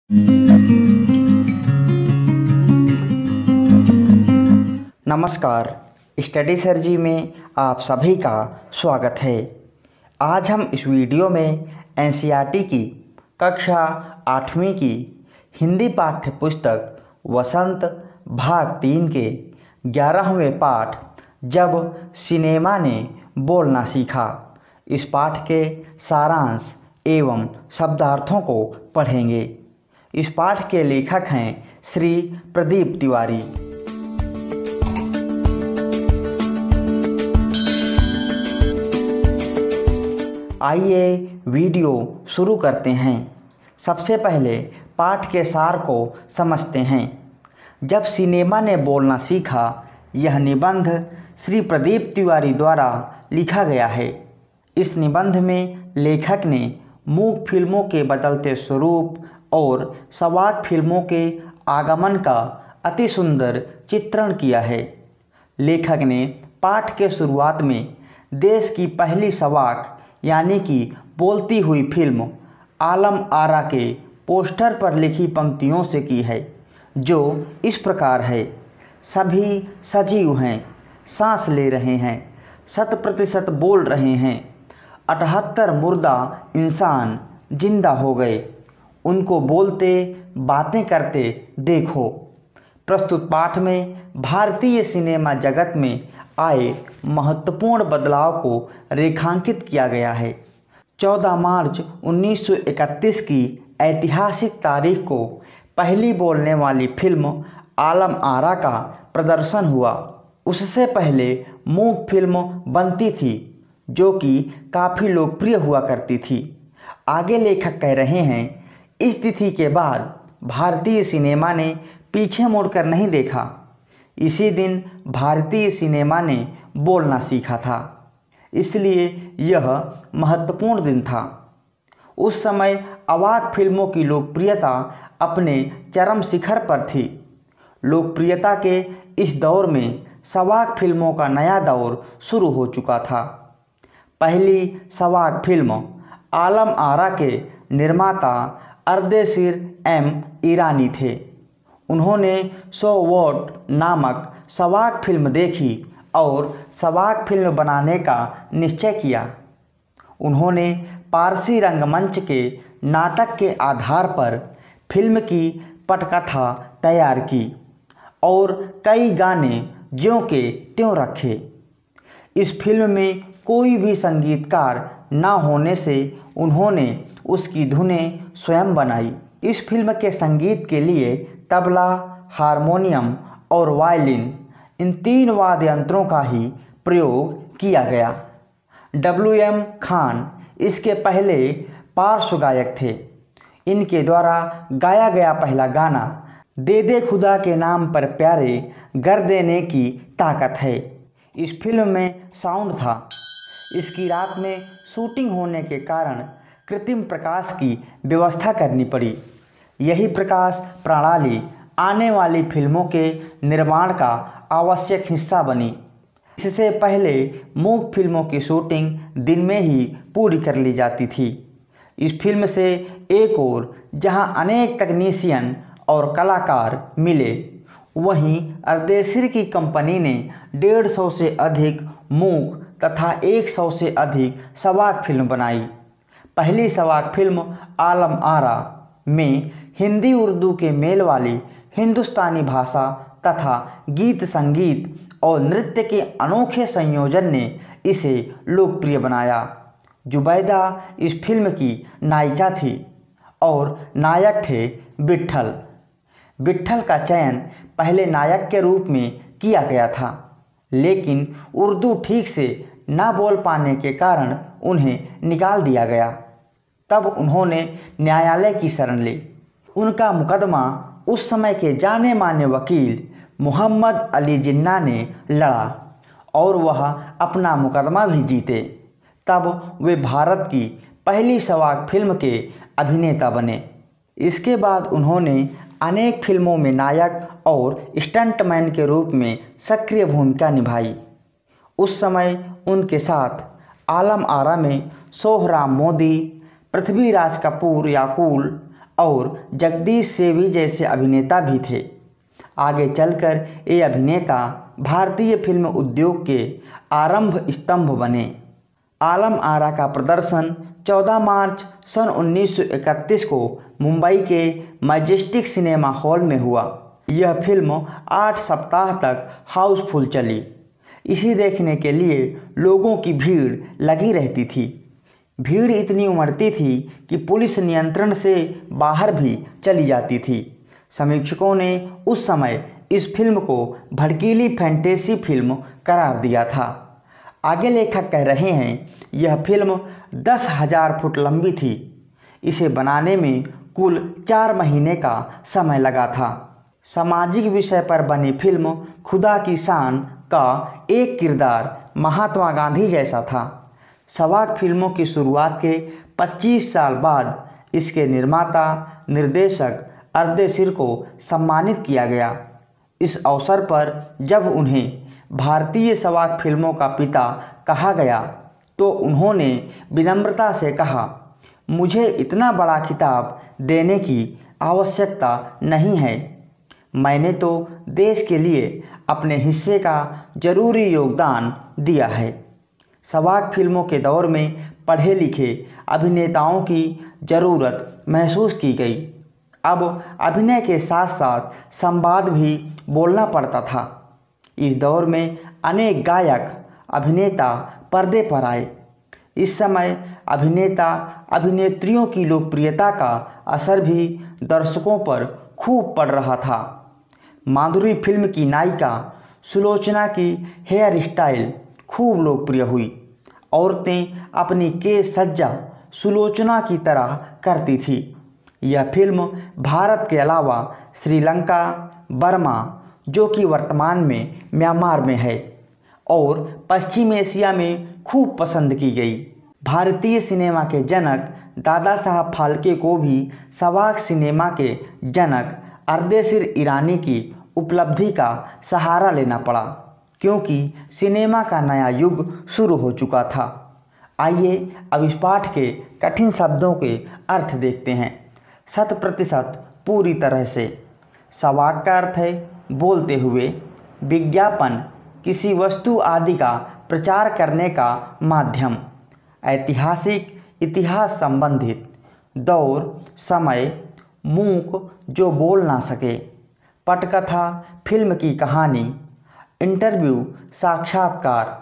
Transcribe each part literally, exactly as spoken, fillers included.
नमस्कार, स्टडी सर्जी में आप सभी का स्वागत है। आज हम इस वीडियो में एनसीईआरटी की कक्षा आठवीं की हिंदी पाठ्य पुस्तक वसंत भाग तीन के ग्यारहवें पाठ जब सिनेमा ने बोलना सीखा इस पाठ के सारांश एवं शब्दार्थों को पढ़ेंगे। इस पाठ के लेखक हैं श्री प्रदीप तिवारी। आइए वीडियो शुरू करते हैं। सबसे पहले पाठ के सार को समझते हैं। जब सिनेमा ने बोलना सीखा यह निबंध श्री प्रदीप तिवारी द्वारा लिखा गया है। इस निबंध में लेखक ने मूक फिल्मों के बदलते स्वरूप और सवाक फिल्मों के आगमन का अति सुंदर चित्रण किया है। लेखक ने पाठ के शुरुआत में देश की पहली सवाक यानी कि बोलती हुई फिल्म आलम आरा के पोस्टर पर लिखी पंक्तियों से की है, जो इस प्रकार है। सभी सजीव हैं, सांस ले रहे हैं, शत प्रतिशत बोल रहे हैं। अठहत्तर मुर्दा इंसान जिंदा हो गए, उनको बोलते बातें करते देखो। प्रस्तुत पाठ में भारतीय सिनेमा जगत में आए महत्वपूर्ण बदलाव को रेखांकित किया गया है। चौदह मार्च उन्नीस सौ इकतीस की ऐतिहासिक तारीख को पहली बोलने वाली फिल्म आलम आरा का प्रदर्शन हुआ। उससे पहले मूक फिल्म बनती थी जो कि काफ़ी लोकप्रिय हुआ करती थी। आगे लेखक कह रहे हैं, इस तिथि के बाद भारतीय सिनेमा ने पीछे मुड़कर नहीं देखा। इसी दिन भारतीय सिनेमा ने बोलना सीखा था, इसलिए यह महत्वपूर्ण दिन था। उस समय अवाक फिल्मों की लोकप्रियता अपने चरम शिखर पर थी। लोकप्रियता के इस दौर में सवाक फिल्मों का नया दौर शुरू हो चुका था। पहली सवाक फिल्म आलम आरा के निर्माता अर्देशीर एम ईरानी थे। उन्होंने सौ वोट नामक सवाक फिल्म देखी और सवाक फिल्म बनाने का निश्चय किया। उन्होंने पारसी रंगमंच के नाटक के आधार पर फिल्म की पटकथा तैयार की और कई गाने ज्यों के त्यों रखे। इस फिल्म में कोई भी संगीतकार न होने से उन्होंने उसकी धुनें स्वयं बनाई। इस फिल्म के संगीत के लिए तबला, हारमोनियम और वायलिन इन तीन वाद्य यंत्रों का ही प्रयोग किया गया। डब्ल्यू एम खान इसके पहले पार्श्व गायक थे। इनके द्वारा गाया गया पहला गाना दे दे खुदा के नाम पर प्यारे गर देने की ताकत है। इस फिल्म में साउंड था। इसकी रात में शूटिंग होने के कारण कृत्रिम प्रकाश की व्यवस्था करनी पड़ी। यही प्रकाश प्रणाली आने वाली फिल्मों के निर्माण का आवश्यक हिस्सा बनी। इससे पहले मूक फिल्मों की शूटिंग दिन में ही पूरी कर ली जाती थी। इस फिल्म से एक ओर जहां अनेक तकनीशियन और कलाकार मिले, वहीं अर्देशीर की कंपनी ने डेढ़ सौ से अधिक मूक तथा एक सौ से अधिक सवाक फिल्म बनाई। पहली सवाक फिल्म आलम आरा में हिंदी उर्दू के मेल वाली हिंदुस्तानी भाषा तथा गीत संगीत और नृत्य के अनोखे संयोजन ने इसे लोकप्रिय बनाया। जुबैदा इस फिल्म की नायिका थी और नायक थे विट्ठल। विट्ठल का चयन पहले नायक के रूप में किया गया था, लेकिन उर्दू ठीक से ना बोल पाने के कारण उन्हें निकाल दिया गया। तब उन्होंने न्यायालय की शरण ली। उनका मुकदमा उस समय के जाने माने वकील मोहम्मद अली जिन्ना ने लड़ा और वह अपना मुकदमा भी जीते। तब वे भारत की पहली सवाक फिल्म के अभिनेता बने। इसके बाद उन्होंने अनेक फिल्मों में नायक और स्टंटमैन के रूप में सक्रिय भूमिका निभाई। उस समय उनके साथ आलम आरा में सोहराब मोदी, पृथ्वीराज कपूर याकुल, और जगदीश सेवी जैसे अभिनेता भी थे। आगे चलकर ये अभिनेता भारतीय फिल्म उद्योग के आरंभ स्तंभ बने। आलम आरा का प्रदर्शन चौदह मार्च सन उन्नीस सौ इकतीस को मुंबई के मैजेस्टिक सिनेमा हॉल में हुआ। यह फिल्म आठ सप्ताह तक हाउसफुल चली। इसे देखने के लिए लोगों की भीड़ लगी रहती थी। भीड़ इतनी उमड़ती थी कि पुलिस नियंत्रण से बाहर भी चली जाती थी। समीक्षकों ने उस समय इस फिल्म को भड़कीली फैंटेसी फिल्म करार दिया था। आगे लेखक कह रहे हैं, यह फिल्म दस हजार फुट लंबी थी। इसे बनाने में कुल चार महीने का समय लगा था। सामाजिक विषय पर बनी फिल्म खुदा की शान का एक किरदार महात्मा गांधी जैसा था। सवाक फिल्मों की शुरुआत के पच्चीस साल बाद इसके निर्माता निर्देशक अर्देशीर को सम्मानित किया गया। इस अवसर पर जब उन्हें भारतीय सवाक फिल्मों का पिता कहा गया तो उन्होंने विनम्रता से कहा, मुझे इतना बड़ा खिताब देने की आवश्यकता नहीं है। मैंने तो देश के लिए अपने हिस्से का जरूरी योगदान दिया है। सवाक फिल्मों के दौर में पढ़े लिखे अभिनेताओं की ज़रूरत महसूस की गई। अब अभिनय के साथ साथ संवाद भी बोलना पड़ता था। इस दौर में अनेक गायक अभिनेता पर्दे पर आए। इस समय अभिनेता अभिनेत्रियों की लोकप्रियता का असर भी दर्शकों पर खूब पड़ रहा था। माधुरी फिल्म की नायिका सुलोचना की हेयर स्टाइल खूब लोकप्रिय हुई। औरतें अपनी केश सज्जा सुलोचना की तरह करती थी। यह फिल्म भारत के अलावा श्रीलंका, बर्मा, जो कि वर्तमान में म्यांमार में है, और पश्चिम एशिया में खूब पसंद की गई। भारतीय सिनेमा के जनक दादा साहब फाल्के को भी सवाक सिनेमा के जनक अर्देशीर ईरानी की उपलब्धि का सहारा लेना पड़ा, क्योंकि सिनेमा का नया युग शुरू हो चुका था। आइए अब इस पाठ के कठिन शब्दों के अर्थ देखते हैं। शत प्रतिशत पूरी तरह से। सवाक का अर्थ है बोलते हुए, विज्ञापन, किसी वस्तु आदि का प्रचार करने का माध्यम। ऐतिहासिक, इतिहास संबंधित। दौर, समय, मूक जो बोल ना सके। पटकथा, फिल्म की कहानी। इंटरव्यू, साक्षात्कार।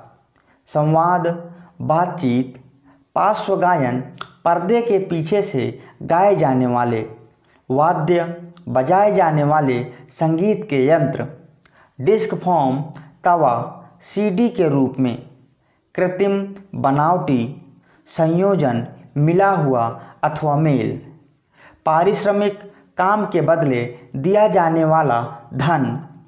संवाद, बातचीत। पार्श्व गायन, पर्दे के पीछे से गाए जाने वाले। वाद्य, बजाए जाने वाले संगीत के यंत्र। डिस्क फॉर्म, तवा, सीडी के रूप में। कृत्रिम, बनावटी। संयोजन, मिला हुआ अथवा मेल। पारिश्रमिक, काम के बदले दिया जाने वाला धन।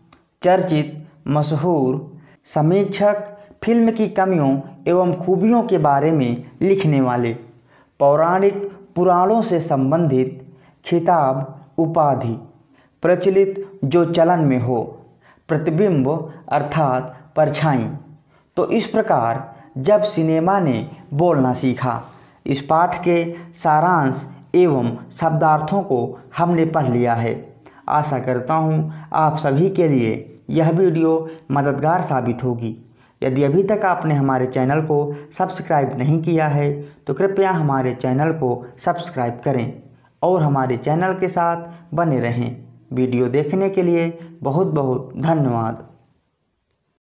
चर्चित, मशहूर। समीक्षक, फिल्म की कमियों एवं खूबियों के बारे में लिखने वाले। पौराणिक, पुराणों से संबंधित। खिताब, उपाधि। प्रचलित, जो चलन में हो। प्रतिबिंब अर्थात परछाई। तो इस प्रकार जब सिनेमा ने बोलना सीखा, इस पाठ के सारांश एवं शब्दार्थों को हमने पढ़ लिया है। आशा करता हूँ आप सभी के लिए यह वीडियो मददगार साबित होगी। यदि अभी तक आपने हमारे चैनल को सब्सक्राइब नहीं किया है तो कृपया हमारे चैनल को सब्सक्राइब करें और हमारे चैनल के साथ बने रहें। वीडियो देखने के लिए बहुत बहुत धन्यवाद।